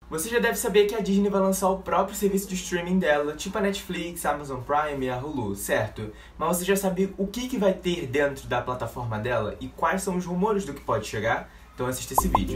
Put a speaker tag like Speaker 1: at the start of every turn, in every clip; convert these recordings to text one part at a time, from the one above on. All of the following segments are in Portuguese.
Speaker 1: Você já deve saber que a Disney vai lançar o próprio serviço de streaming dela, tipo a Netflix, a Amazon Prime e a Hulu, certo? Mas você já sabe o que vai ter dentro da plataforma dela e quais são os rumores do que pode chegar? Então assista esse vídeo.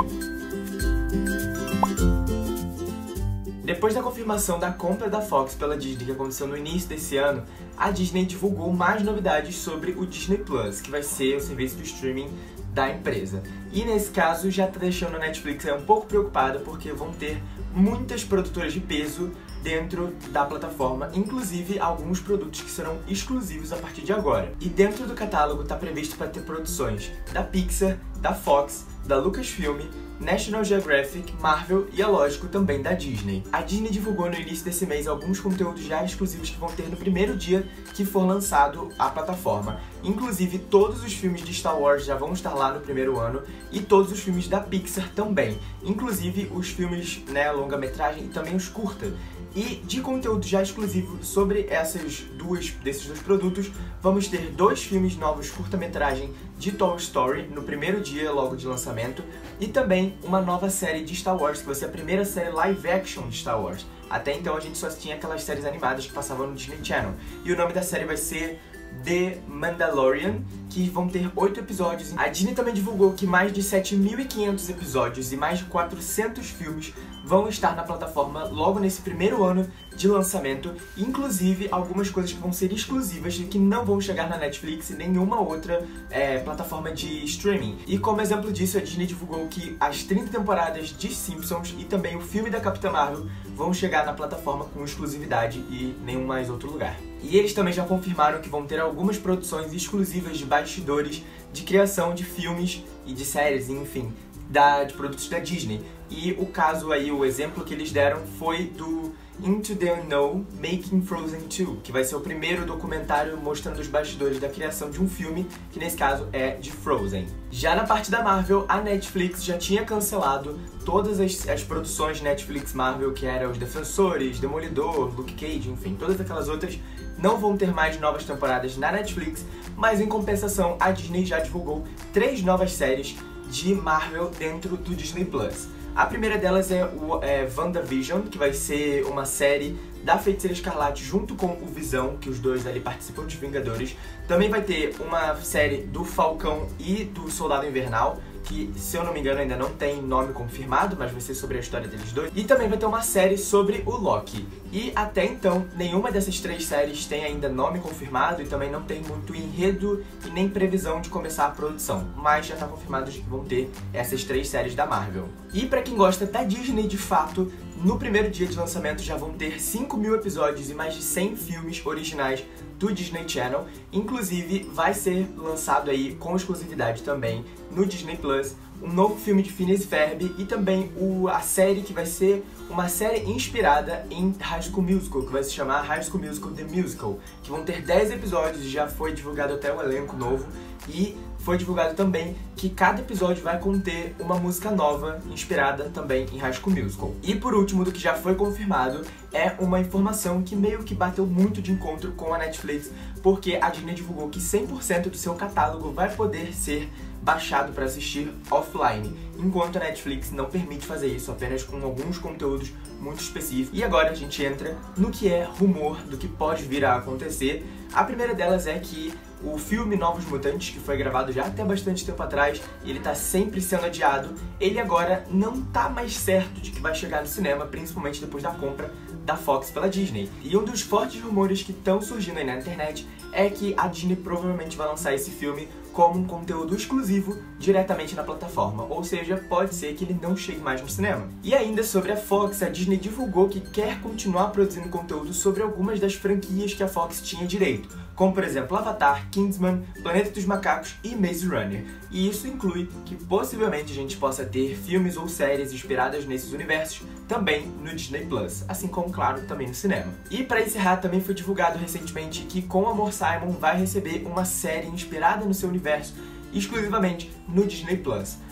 Speaker 1: Depois da confirmação da compra da Fox pela Disney, que aconteceu no início desse ano, a Disney divulgou mais novidades sobre o Disney Plus, que vai ser o serviço de streaming da empresa. E nesse caso já está deixando a Netflix um pouco preocupada, porque vão ter muitas produtoras de peso dentro da plataforma, inclusive alguns produtos que serão exclusivos a partir de agora. E dentro do catálogo está previsto para ter produções da Pixar, da Fox, da Lucasfilm, National Geographic, Marvel e, é lógico, também da Disney. A Disney divulgou no início desse mês alguns conteúdos já exclusivos que vão ter no primeiro dia que for lançado a plataforma. Inclusive, todos os filmes de Star Wars já vão estar lá no primeiro ano e todos os filmes da Pixar também. Inclusive, os filmes, longa-metragem e também os curta. E de conteúdo já exclusivo sobre desses dois produtos, vamos ter 2 filmes novos curta-metragem de Toy Story no primeiro dia logo de lançamento e também uma nova série de Star Wars, que vai ser a primeira série live action de Star Wars. Até então a gente só tinha aquelas séries animadas que passavam no Disney Channel. E o nome da série vai ser The Mandalorian, que vão ter 8 episódios. A Disney também divulgou que mais de 7.500 episódios e mais de 400 filmes vão estar na plataforma logo nesse primeiro ano de lançamento, inclusive algumas coisas que vão ser exclusivas e que não vão chegar na Netflix e nenhuma outra plataforma de streaming. E como exemplo disso, a Disney divulgou que as 30 temporadas de Simpsons e também o filme da Capitã Marvel vão chegar na plataforma com exclusividade e nenhum mais outro lugar. E eles também já confirmaram que vão ter algumas produções exclusivas de bastidores de criação de filmes e de séries, enfim, de produtos da Disney. E o caso aí, o exemplo que eles deram foi do Into the Unknown Making Frozen 2, que vai ser o primeiro documentário mostrando os bastidores da criação de um filme, que nesse caso é de Frozen. Já na parte da Marvel, a Netflix já tinha cancelado todas as produções Netflix Marvel, que eram Os Defensores, Demolidor, Luke Cage, enfim, todas aquelas outras não vão ter mais novas temporadas na Netflix, mas em compensação a Disney já divulgou 3 novas séries de Marvel dentro do Disney Plus. A primeira delas é o WandaVision, que vai ser uma série da Feiticeira Escarlate junto com o Visão, que os dois ali participam dos Vingadores. Também vai ter uma série do Falcão e do Soldado Invernal, que, se eu não me engano, ainda não tem nome confirmado, mas vai ser sobre a história deles dois. E também vai ter uma série sobre o Loki. E até então, nenhuma dessas 3 séries tem ainda nome confirmado e também não tem muito enredo e nem previsão de começar a produção. Mas já está confirmado de que vão ter essas 3 séries da Marvel. E pra quem gosta da Disney de fato, no primeiro dia de lançamento já vão ter 5.000 episódios e mais de 100 filmes originais do Disney Channel. Inclusive, vai ser lançado aí com exclusividade também no Disney Plus um novo filme de Phineas e Ferb e também a série que vai ser uma série inspirada em High School Musical, que vai se chamar High School Musical The Musical, que vão ter 10 episódios e já foi divulgado até o elenco novo. E foi divulgado também que cada episódio vai conter uma música nova inspirada também em High School Musical. E por último, do que já foi confirmado, é uma informação que meio que bateu muito de encontro com a Netflix, porque a Disney divulgou que 100% do seu catálogo vai poder ser baixado para assistir offline, enquanto a Netflix não permite fazer isso, apenas com alguns conteúdos muito específicos. E agora a gente entra no que é rumor do que pode vir a acontecer. A primeira delas é que o filme Novos Mutantes, que foi gravado já até bastante tempo atrás, e ele tá sempre sendo adiado, ele agora não tá mais certo de que vai chegar no cinema, principalmente depois da compra da Fox pela Disney. E um dos fortes rumores que estão surgindo aí na internet é que a Disney provavelmente vai lançar esse filme como um conteúdo exclusivo diretamente na plataforma, ou seja, pode ser que ele não chegue mais no cinema. E ainda sobre a Fox, a Disney divulgou que quer continuar produzindo conteúdo sobre algumas das franquias que a Fox tinha direito, como por exemplo Avatar, Kingsman, Planeta dos Macacos e Maze Runner. E isso inclui que possivelmente a gente possa ter filmes ou séries inspiradas nesses universos também no Disney Plus, assim como, claro, também no cinema. E para encerrar, também foi divulgado recentemente que Com Amor Simon vai receber uma série inspirada no seu universo exclusivamente no Disney Plus.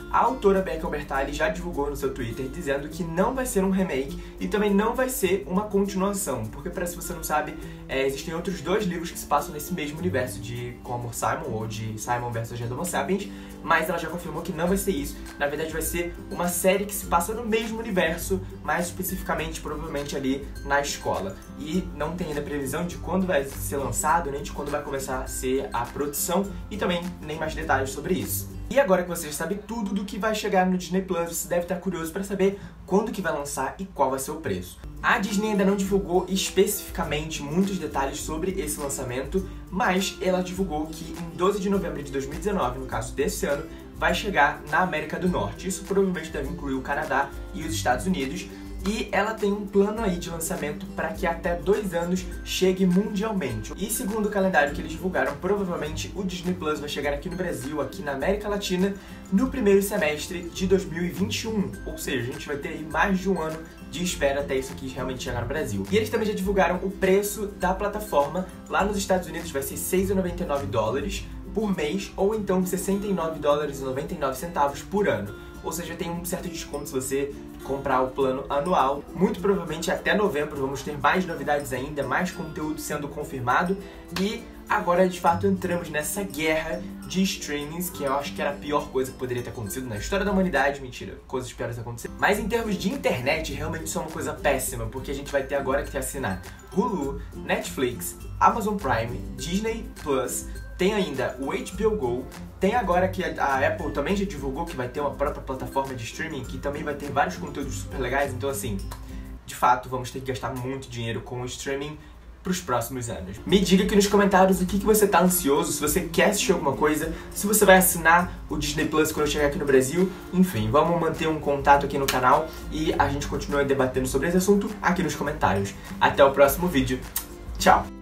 Speaker 1: a autora Becca Bertalli já divulgou no seu Twitter dizendo que não vai ser um remake e também não vai ser uma continuação, porque, se você não sabe, existem outros 2 livros que se passam nesse mesmo universo de Com Amor Simon, ou de Simon vs. Agenda Homo Sapiens, mas ela já confirmou que não vai ser isso. Na verdade, vai ser uma série que se passa no mesmo universo, mais especificamente, provavelmente, ali na escola. E não tem ainda previsão de quando vai ser lançado, nem de quando vai começar a ser a produção, e também nem mais detalhes sobre isso. E agora que você já sabe tudo do que vai chegar no Disney Plus, você deve estar curioso para saber quando que vai lançar e qual vai ser o preço. A Disney ainda não divulgou especificamente muitos detalhes sobre esse lançamento, mas ela divulgou que em 12 de novembro de 2019, no caso desse ano, vai chegar na América do Norte. Isso provavelmente deve incluir o Canadá e os Estados Unidos. E ela tem um plano aí de lançamento para que até 2 anos chegue mundialmente. E segundo o calendário que eles divulgaram, provavelmente o Disney Plus vai chegar aqui no Brasil, aqui na América Latina, no primeiro semestre de 2021. Ou seja, a gente vai ter aí mais de um ano de espera até isso aqui realmente chegar no Brasil. E eles também já divulgaram o preço da plataforma. Lá nos Estados Unidos vai ser $6,99 por mês, ou então $69,99 por ano. Ou seja, tem um certo desconto se você comprar o plano anual. Muito provavelmente até novembro vamos ter mais novidades ainda, mais conteúdo sendo confirmado. E agora, de fato, entramos nessa guerra de streamings, que eu acho que era a pior coisa que poderia ter acontecido na história da humanidade. Mentira, coisas piores aconteceram. Mas em termos de internet, realmente isso é uma coisa péssima, porque a gente vai ter agora que assinar Hulu, Netflix, Amazon Prime, Disney Plus, tem ainda o HBO Go, tem agora que a Apple também já divulgou que vai ter uma própria plataforma de streaming que também vai ter vários conteúdos super legais. Então, assim, de fato, vamos ter que gastar muito dinheiro com o streaming pros próximos anos. Me diga aqui nos comentários o que você tá ansioso, se você quer assistir alguma coisa, se você vai assinar o Disney Plus quando eu chegar aqui no Brasil. Enfim, vamos manter um contato aqui no canal e a gente continua debatendo sobre esse assunto aqui nos comentários. Até o próximo vídeo. Tchau!